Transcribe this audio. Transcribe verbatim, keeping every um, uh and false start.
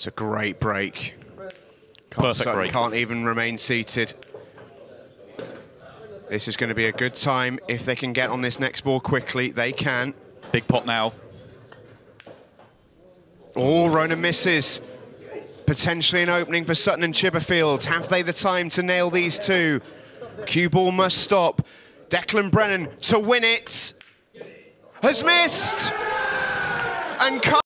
It's a great break. Perfect Sutton break. Can't even remain seated. This is going to be a good time if they can get on this next ball quickly. They can. Big pot now. Oh, Rona misses. Potentially an opening for Sutton and Chipperfield. Have they the time to nail these two? Cue ball must stop. Declan Brennan to win it. Has missed. And